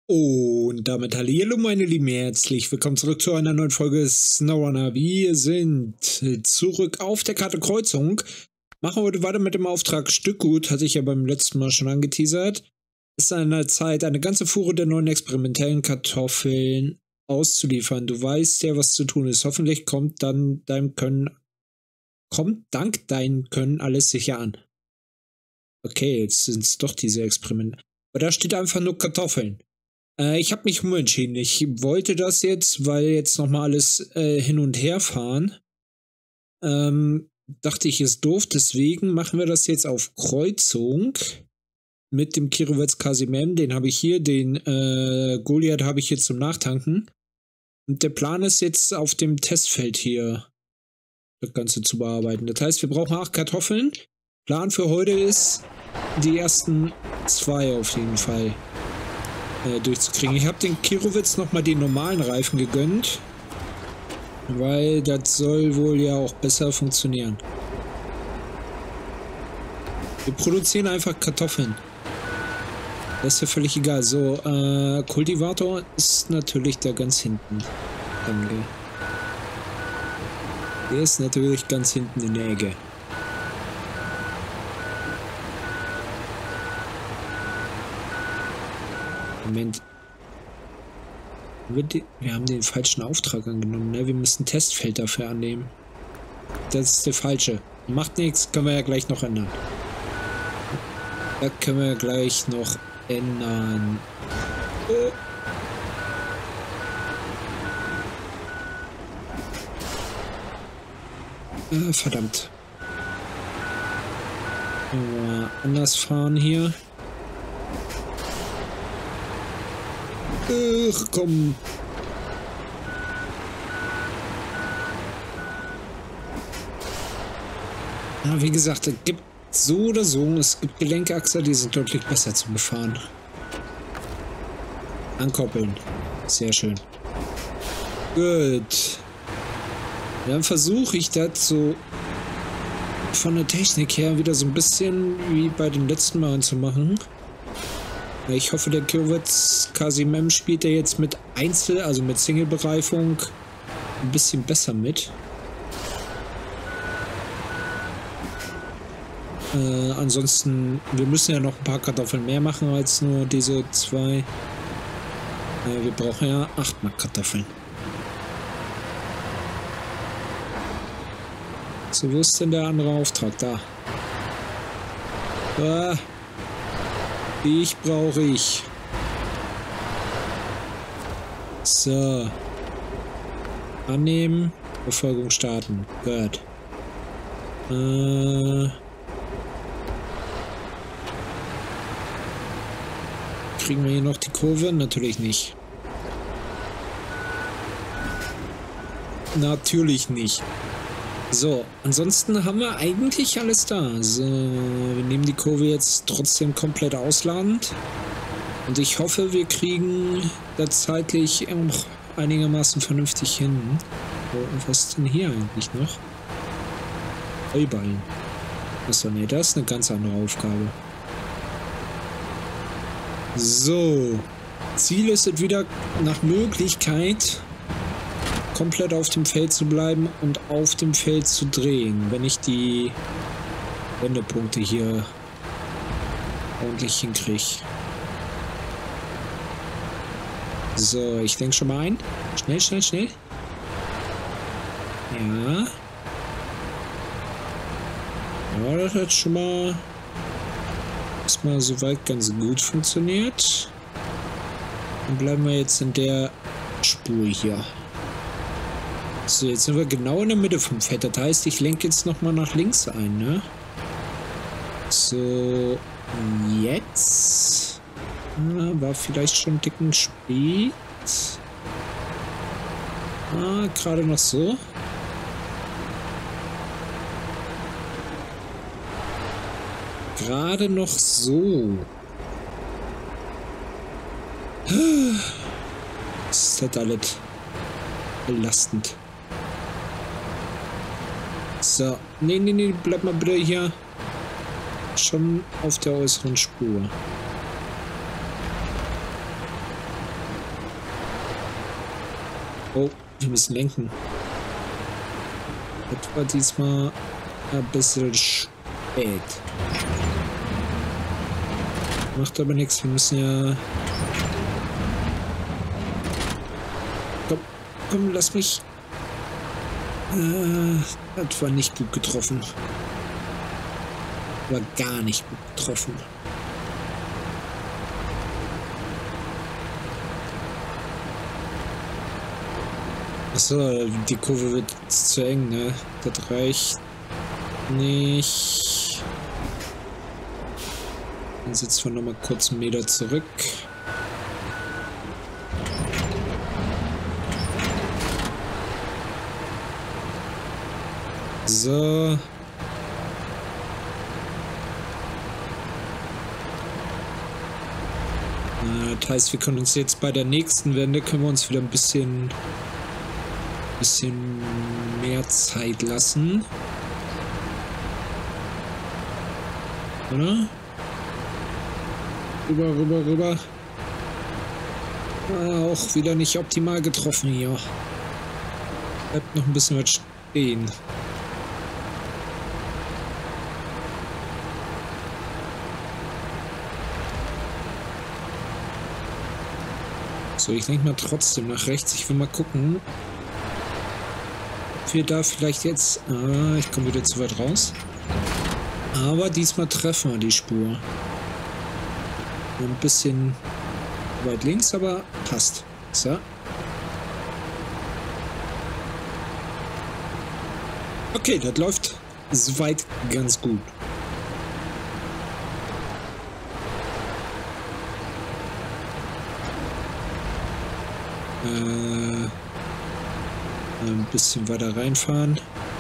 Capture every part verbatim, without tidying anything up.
Und damit hallo meine Lieben, herzlich willkommen zurück zu einer neuen Folge SnowRunner. Wir sind zurück auf der Karte Kreuzung. Machen wir heute weiter mit dem Auftrag Stückgut, hatte ich ja beim letzten Mal schon angeteasert. Es ist an der Zeit, eine ganze Fuhre der neuen experimentellen Kartoffeln auszuliefern. Du weißt ja, was zu tun ist. Hoffentlich kommt dann deinem Können, kommt dank deinem Können alles sicher an. Okay, jetzt sind es doch diese Experimente. Aber da steht einfach nur Kartoffeln. Äh, ich habe mich umentschieden. Ich wollte das jetzt, weil jetzt nochmal alles äh, hin und her fahren. Ähm, dachte ich, ist doof. Deswegen machen wir das jetzt auf Kreuzung. Mit dem Kirovets Kasimem. Den habe ich hier. Den äh, Goliath habe ich hier zum Nachtanken. Und der Plan ist jetzt auf dem Testfeld hier das Ganze zu bearbeiten. Das heißt, wir brauchen acht Kartoffeln. Plan für heute ist, die ersten zwei auf jeden Fall äh, durchzukriegen. Ich habe den Kirovets nochmal den normalen Reifen gegönnt, weil das soll wohl ja auch besser funktionieren. Wir produzieren einfach Kartoffeln. Das ist ja völlig egal. So, äh, Kultivator ist natürlich da ganz hinten. Danke. Der ist natürlich ganz hinten in der Ecke. Moment. Wir haben den falschen Auftrag angenommen, ne? Wir müssen Testfeld dafür annehmen. Das ist der falsche. Macht nichts, können wir ja gleich noch ändern. Das können wir gleich noch ändern. Oh. Äh, verdammt. Mal anders fahren hier. Ach, komm. Ja, wie gesagt, es gibt so oder so, es gibt Gelenkachser, die sind deutlich besser zu befahren. Ankoppeln. Sehr schön. Gut. Dann versuche ich das so von der Technik her wieder so ein bisschen wie bei den letzten Malen zu machen. Ich hoffe, der Kirovets Kasimem spielt er jetzt mit Einzel-, also mit Single-Bereifung ein bisschen besser mit. Äh, ansonsten, wir müssen ja noch ein paar Kartoffeln mehr machen als nur diese zwei. Äh, wir brauchen ja acht Mal Kartoffeln. So, wo ist denn der andere Auftrag? Da. Ah. Ich brauche ich. So. Annehmen. Verfolgung starten. Gut. Äh. Kriegen wir hier noch die Kurve? Natürlich nicht. Natürlich nicht. So, ansonsten haben wir eigentlich alles da. So, wir nehmen die Kurve jetzt trotzdem komplett ausladend. Und ich hoffe, wir kriegen das zeitlich auch einigermaßen vernünftig hin. So, was ist denn hier eigentlich noch? Heuballen. Achso, nee, das ist eine ganz andere Aufgabe. So. Ziel ist es wieder nach Möglichkeit komplett auf dem Feld zu bleiben und auf dem Feld zu drehen, wenn ich die Wendepunkte hier ordentlich hinkriege. So, ich denke schon mal ein. Schnell, schnell, schnell. Ja. Ja, das hat schon mal erstmal soweit ganz gut funktioniert. Dann bleiben wir jetzt in der Spur hier. So, jetzt sind wir genau in der Mitte vom Feld. Das heißt, ich lenke jetzt nochmal nach links ein, ne? So, jetzt. Ah, war vielleicht schon ein dicken spät. Ah, gerade noch so. Gerade noch so. Das ist halt alles belastend. So, nee, nee, nee, bleib mal bitte hier schon auf der äußeren Spur. Oh, wir müssen lenken. Das war diesmal ein bisschen spät. Macht aber nichts, wir müssen ja... Komm, komm, lass mich... Äh, das war nicht gut getroffen. War gar nicht gut getroffen. Achso, die Kurve wird zu eng, ne? Das reicht nicht. Dann sitzen wir nochmal kurz einen Meter zurück. So. Das heißt, wir können uns jetzt bei der nächsten Wende, können wir uns wieder ein bisschen, bisschen mehr Zeit lassen. Oder? Rüber, rüber, rüber. Ah, auch wieder nicht optimal getroffen hier. Bleibt noch ein bisschen was stehen. So, ich denke mal trotzdem nach rechts. Ich will mal gucken, ob wir da vielleicht jetzt... Ah, ich komme wieder zu weit raus. Aber diesmal treffen wir die Spur. Ein bisschen weit links, aber passt. So. Okay, das läuft soweit ganz gut. Äh, ein bisschen weiter reinfahren.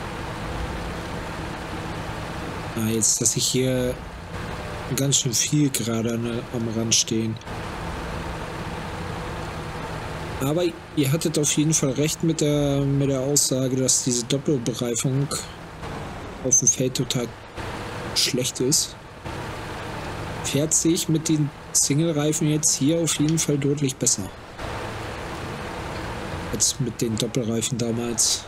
Ah, jetzt, dass ich hier ganz schön viel gerade an, am Rand stehen. Aber ihr hattet auf jeden Fall recht mit der, mit der Aussage, dass diese Doppelbereifung auf dem Feld total schlecht ist. Fährt sich mit den Single-Reifen jetzt hier auf jeden Fall deutlich besser. Als mit den Doppelreifen damals.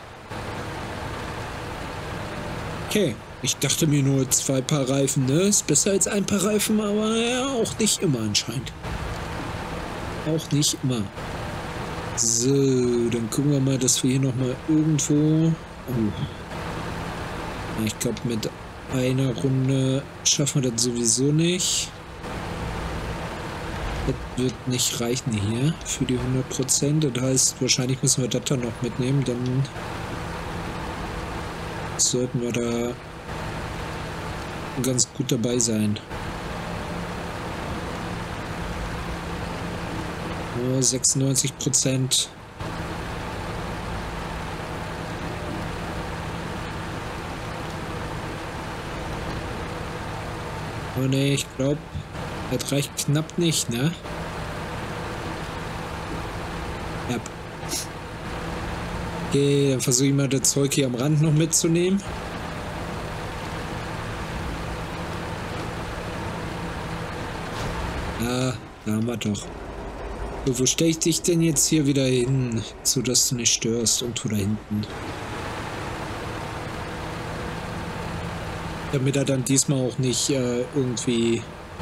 Okay. Ich dachte mir nur zwei Paar Reifen, ne? Ist besser als ein Paar Reifen, aber ja, auch nicht immer anscheinend. Auch nicht immer. So, dann gucken wir mal, dass wir hier nochmal irgendwo... Oh. Ich glaube, mit einer Runde schaffen wir das sowieso nicht. Das wird nicht reichen hier für die hundert Prozent. Das heißt, wahrscheinlich müssen wir das dann noch mitnehmen, dann sollten wir da ganz gut dabei sein. Oh, sechsundneunzig Prozent. Oh ne, ich glaube, das reicht knapp nicht, ne? Ja. Okay, dann versuche ich mal das Zeug hier am Rand noch mitzunehmen. Ja, da haben wir doch. So, wo stelle ich dich denn jetzt hier wieder hin, so dass du nicht störst, und tu da hinten. Damit er dann diesmal auch nicht äh, irgendwie...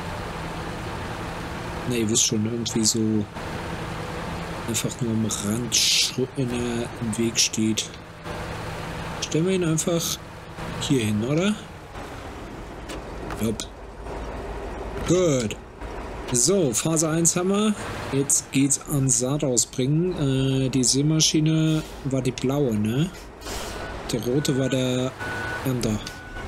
Ne, ihr wisst schon, irgendwie so einfach nur am Rand in der, im Weg steht. Stellen wir ihn einfach hier hin, oder? Jupp. Gut. So, Phase eins haben wir. Jetzt geht's an Saat ausbringen. Äh, die Seemaschine war die blaue, ne? Der rote war der Ender.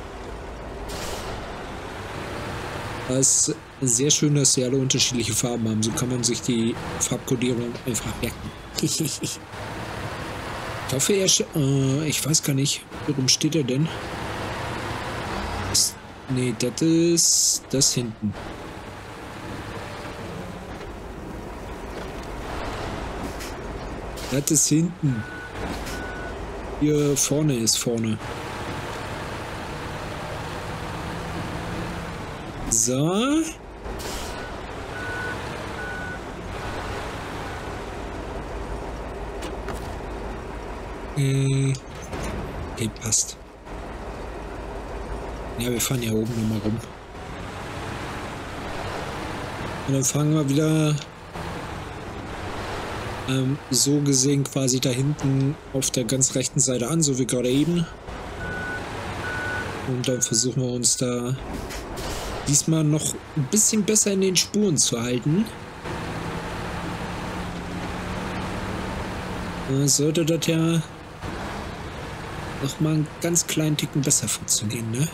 Das ist sehr schön, dass sie alle unterschiedliche Farben haben. So kann man sich die Farbkodierung einfach merken. Ich hoffe, er... Äh, ich weiß gar nicht. Warum steht er denn? Das, nee, das ist das hinten. Das ist hinten. Hier vorne ist vorne. So. Äh, okay, passt. Ja, wir fahren ja oben nochmal rum. Und dann fangen wir wieder ähm, so gesehen quasi da hinten auf der ganz rechten Seite an, so wie gerade eben. Und dann versuchen wir uns da diesmal noch ein bisschen besser in den Spuren zu halten. Da sollte das ja noch mal einen ganz kleinen Ticken besser funktionieren, ne?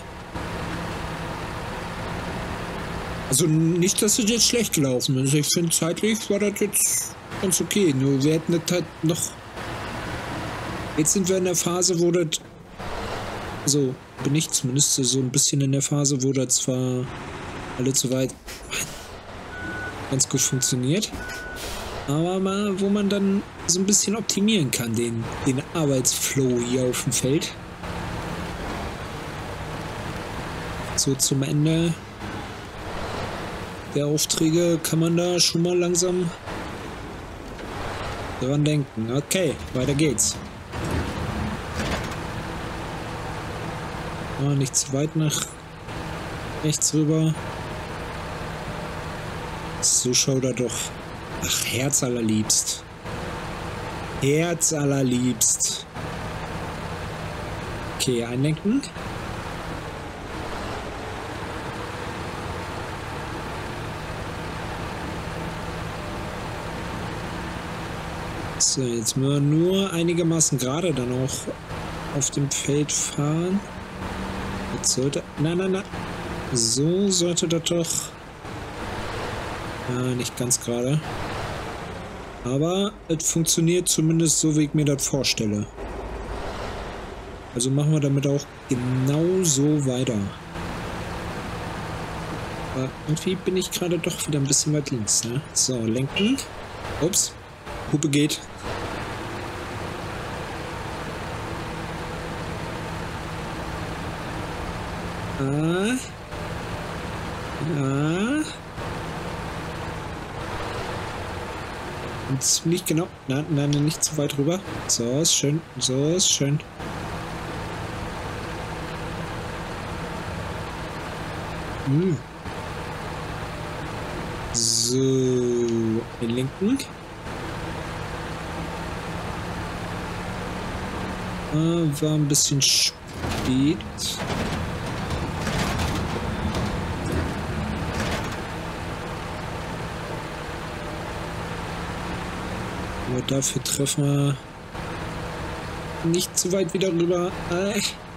Also nicht, dass es jetzt schlecht gelaufen ist. Ich finde, zeitlich war das jetzt ganz okay. Nur wir hätten das halt noch... Jetzt sind wir in der Phase, wo das... Also bin ich zumindest so ein bisschen in der Phase, wo das zwar alle zu weit ganz gut funktioniert, aber mal, wo man dann so ein bisschen optimieren kann, den, den Arbeitsflow hier auf dem Feld. So zum Ende der Aufträge kann man da schon mal langsam daran denken. Okay, weiter geht's. Oh, nicht zu weit nach rechts rüber. So schaut er doch. Ach, Herz allerliebst. Herz allerliebst. Okay, einlenken. So, jetzt müssen wir nur einigermaßen gerade dann auch auf dem Feld fahren. Jetzt sollte... Nein, nein, nein. So sollte das doch... Ja, nicht ganz gerade. Aber es funktioniert zumindest so, wie ich mir das vorstelle. Also machen wir damit auch genau so weiter. Aber irgendwie bin ich gerade doch wieder ein bisschen weit links, ne? So, lenken. Ups. Hupe geht. Ah. Ja. Und ziemlich genau. Nein, nein, nicht zu weit rüber. So ist schön. So ist schön. Hm. So. Den linken. Ah, war ein bisschen spät. Aber dafür treffen wir nicht zu weit wieder rüber. Äh.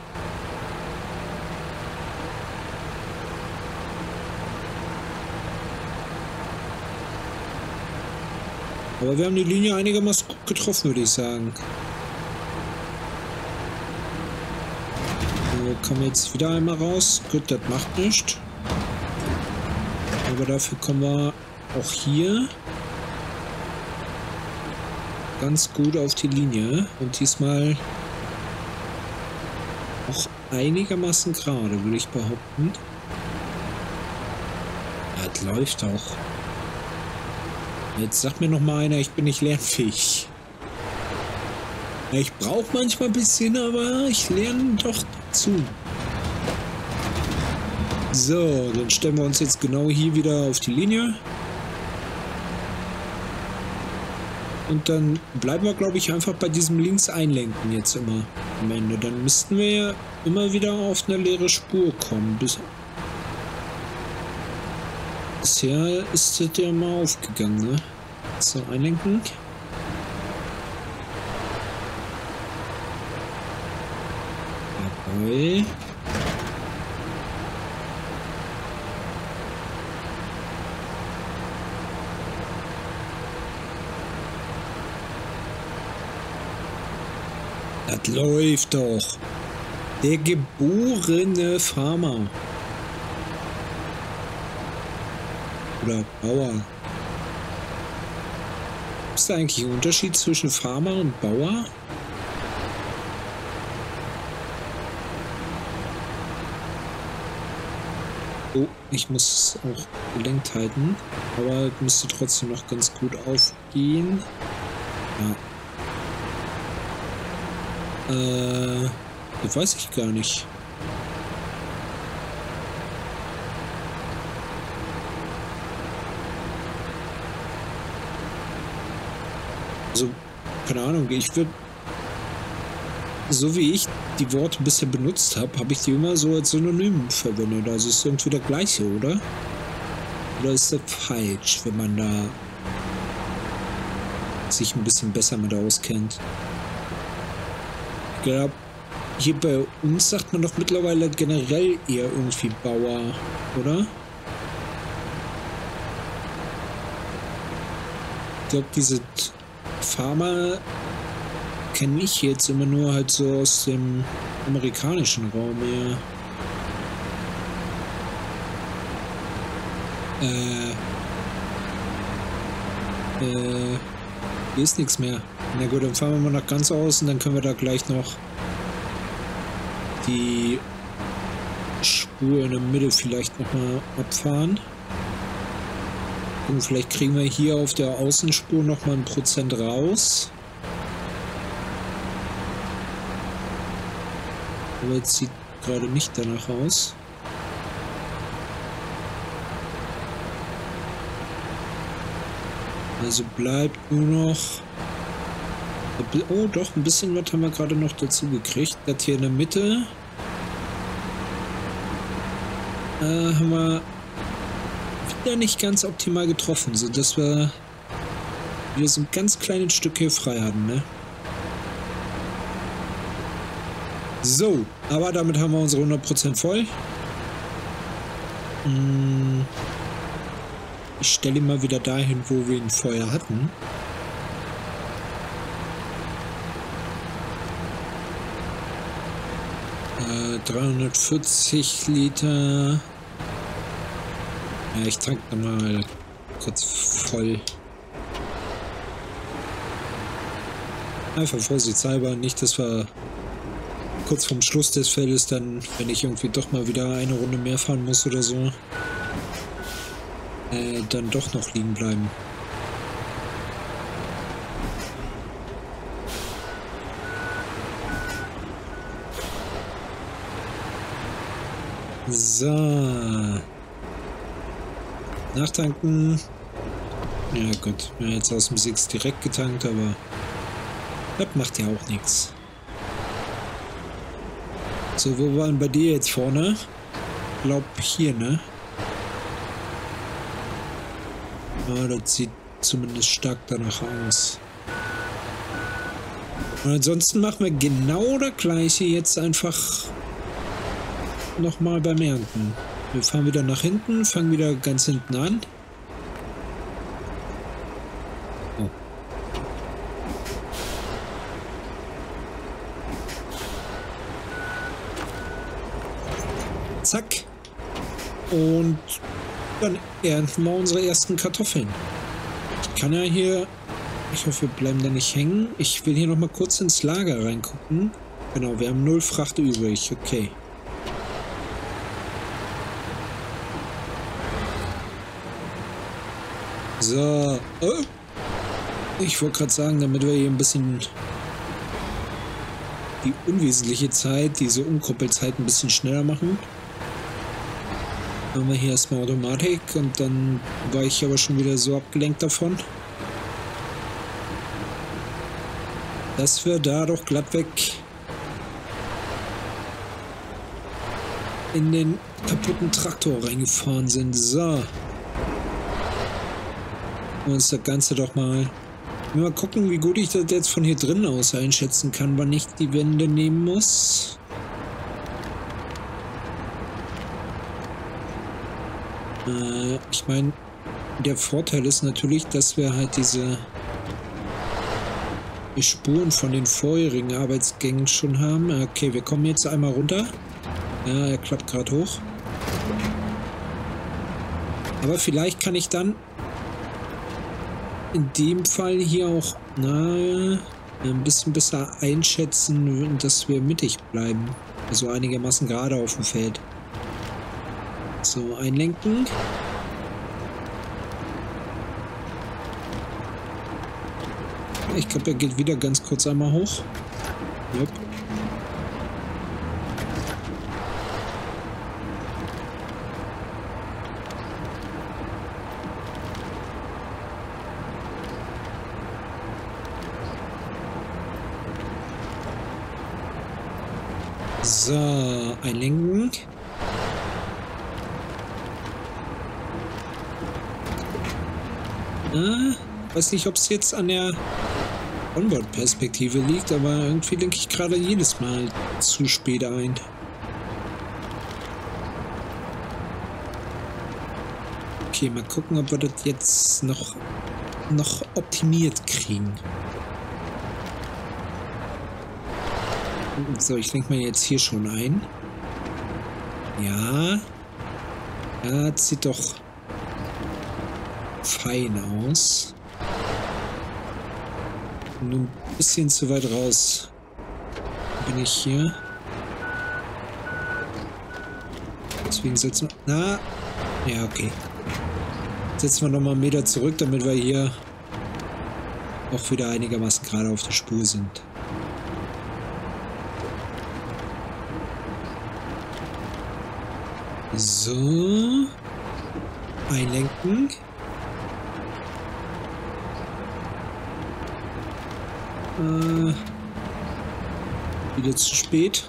Aber wir haben die Linie einigermaßen gut getroffen, würde ich sagen. So, kommen wir jetzt wieder einmal raus. Gut, das macht nichts. Aber dafür kommen wir auch hier ganz gut auf die Linie und diesmal auch einigermaßen gerade, würde ich behaupten. Ja, das läuft auch. Jetzt sagt mir noch mal einer, ich bin nicht lernfähig. Ja, ich brauche manchmal ein bisschen, aber ich lerne doch dazu. So, dann stellen wir uns jetzt genau hier wieder auf die Linie. Und dann bleiben wir, glaube ich, einfach bei diesem links einlenken jetzt immer am Ende. Dann müssten wir ja immer wieder auf eine leere Spur kommen. Bis Bisher ist das ja mal aufgegangen, ne? So, einlenken. Jawohl. Das läuft doch. Der geborene Farmer. Oder Bauer. Ist da eigentlich ein Unterschied zwischen Farmer und Bauer? Oh, ich muss es auch gelenkt halten. Aber müsste trotzdem noch ganz gut aufgehen. Ja. Äh, das weiß ich gar nicht. Also, keine Ahnung, ich würde, so wie ich die Worte bisher benutzt habe, habe ich die immer so als Synonym verwendet. Also ist irgendwie der gleiche, oder? Oder ist das falsch, wenn man da sich ein bisschen besser mit auskennt? Ich glaube, hier bei uns sagt man doch mittlerweile generell eher irgendwie Bauer, oder? Ich glaube, diese Farmer kenne ich jetzt immer nur halt so aus dem amerikanischen Raum eher. Äh. Äh. Hier ist nichts mehr. Na gut, dann fahren wir mal nach ganz außen, dann können wir da gleich noch die Spur in der Mitte vielleicht nochmal abfahren. Und vielleicht kriegen wir hier auf der Außenspur nochmal ein Prozent raus. Aber jetzt sieht gerade nicht danach aus. Also bleibt nur noch... Oh doch, ein bisschen was haben wir gerade noch dazu gekriegt. Das hier in der Mitte äh, haben wir wieder nicht ganz optimal getroffen, sodass wir wieder so ein ganz kleines Stück hier frei hatten, ne? So, aber damit haben wir unsere hundert Prozent voll. Ich stelle ihn mal wieder dahin, wo wir ihn vorher hatten. Äh, dreihundertvierzig Liter. Ja, ich tanke mal kurz voll. Einfach vorsichtshalber, nicht, dass wir kurz vorm Schluss des Feldes dann, wenn ich irgendwie doch mal wieder eine Runde mehr fahren muss oder so, äh, dann doch noch liegen bleiben. So. Nachtanken. Ja gut, ja, jetzt aus dem Six direkt getankt, aber das macht ja auch nichts. So, wo waren bei dir jetzt vorne? Glaub hier, ne? Ah, das sieht zumindest stark danach aus. Und ansonsten machen wir genau das gleiche jetzt einfach nochmal beim Ernten. Wir fahren wieder nach hinten, fangen wieder ganz hinten an. Oh. Zack. Und dann ernten wir unsere ersten Kartoffeln. Ich kann ja hier... Ich hoffe, wir bleiben da nicht hängen. Ich will hier noch mal kurz ins Lager reingucken. Genau, wir haben null Fracht übrig. Okay. So. Oh. Ich wollte gerade sagen, damit wir hier ein bisschen die unwesentliche Zeit, diese Umkoppelzeit ein bisschen schneller machen. Haben wir hier erstmal Automatik und dann war ich aber schon wieder so abgelenkt davon, dass wir da doch glatt weg in den kaputten Traktor reingefahren sind. So. Und uns das Ganze doch mal... Mal gucken, wie gut ich das jetzt von hier drin aus einschätzen kann, wann ich die Wände nehmen muss. Äh, ich meine, der Vorteil ist natürlich, dass wir halt diese Spuren von den vorherigen Arbeitsgängen schon haben. Okay, wir kommen jetzt einmal runter. Ja, er klappt gerade hoch. Aber vielleicht kann ich dann in dem Fall hier auch na, ein bisschen besser einschätzen, dass wir mittig bleiben. Also einigermaßen gerade auf dem Feld. So, einlenken. Ich glaube, er geht wieder ganz kurz einmal hoch. Yep. So, einlenken. Ah, weiß nicht, ob es jetzt an der Onboard-Perspektive liegt, aber irgendwie lenke ich gerade jedes Mal zu spät ein. Okay, mal gucken, ob wir das jetzt noch, noch optimiert kriegen. So, ich lenke mal jetzt hier schon ein. Ja. Ja, das sieht doch fein aus. Nur ein bisschen zu weit raus bin ich hier. Deswegen setzen wir... Na, ja, okay. Setzen wir nochmal einen Meter zurück, damit wir hier auch wieder einigermaßen gerade auf der Spur sind. So. Einlenken. Äh, wieder zu spät.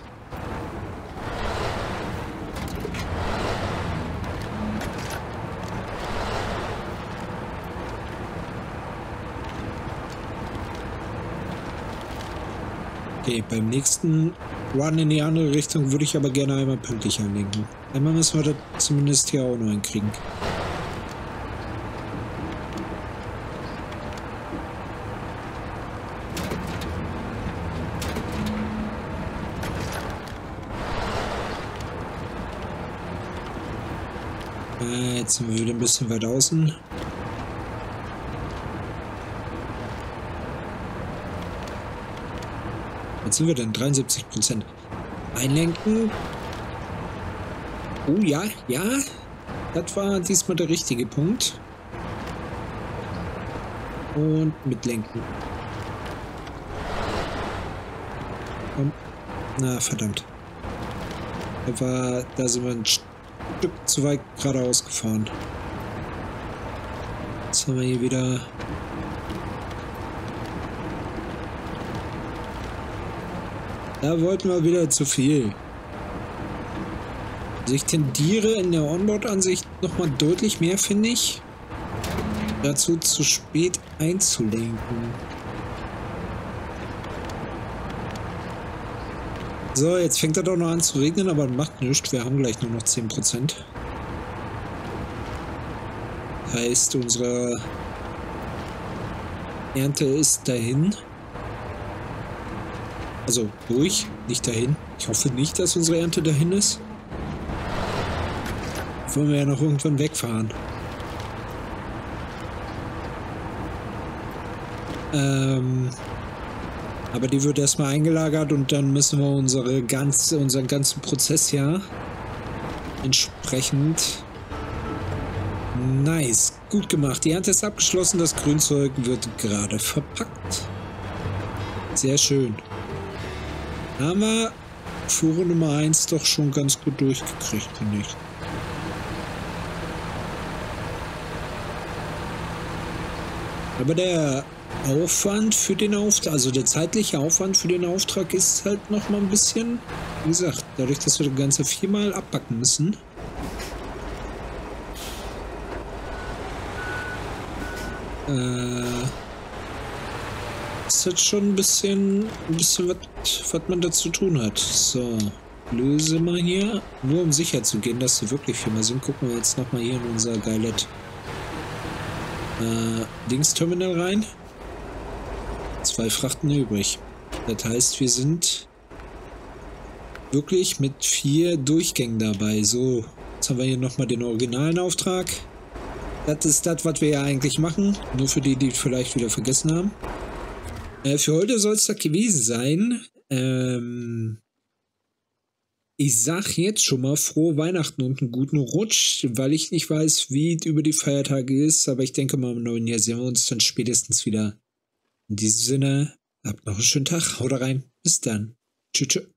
Okay, beim nächsten Run in die andere Richtung würde ich aber gerne einmal pünktlich anlenken. Einmal müssen wir das zumindest hier auch noch hinkriegen. Äh, jetzt sind wir wieder ein bisschen weit außen. Jetzt sind wir denn dreiundsiebzig Prozent. Einlenken. Oh ja, ja. Das war diesmal der richtige Punkt. Und mitlenken. Komm. Na, verdammt. Da, war, da sind wir ein Stück zu weit geradeaus gefahren. Jetzt haben wir hier wieder... Da wollten wir wieder zu viel. Also ich tendiere in der Onboard-Ansicht nochmal deutlich mehr, finde ich, dazu zu spät einzulenken. So, jetzt fängt er doch noch an zu regnen, aber macht nichts. Wir haben gleich nur noch zehn Prozent. Heißt, unsere Ernte ist dahin. Also durch, nicht dahin. Ich hoffe nicht, dass unsere Ernte dahin ist. Wollen wir ja noch irgendwann wegfahren. Ähm, aber die wird erstmal eingelagert und dann müssen wir unsere ganze, unseren ganzen Prozess ja entsprechend... Nice, gut gemacht. Die Ernte ist abgeschlossen, das Grünzeug wird gerade verpackt. Sehr schön. Haben wir Fuhre Nummer eins doch schon ganz gut durchgekriegt, finde ich. Aber der Aufwand für den Auftrag, also der zeitliche Aufwand für den Auftrag ist halt noch mal ein bisschen, wie gesagt, dadurch, dass wir das Ganze viermal abpacken müssen. Äh... ist halt schon ein bisschen, ein bisschen was, was man da zu tun hat. So, löse mal hier. Nur um sicher zu gehen, dass sie wirklich viel mehr sind, gucken wir jetzt nochmal hier in unser geiles äh, Dingsterminal rein. Zwei Frachten übrig. Das heißt, wir sind wirklich mit vier Durchgängen dabei. So, jetzt haben wir hier nochmal den originalen Auftrag. Das ist das, was wir ja eigentlich machen. Nur für die, die vielleicht wieder vergessen haben. Äh, für heute soll es das gewesen sein. Ähm, ich sag jetzt schon mal frohe Weihnachten und einen guten Rutsch, weil ich nicht weiß, wie es über die Feiertage ist, aber ich denke mal im neuen Jahr sehen wir uns dann spätestens wieder. In diesem Sinne, habt noch einen schönen Tag, haut rein, bis dann. Tschüss. Tschüss.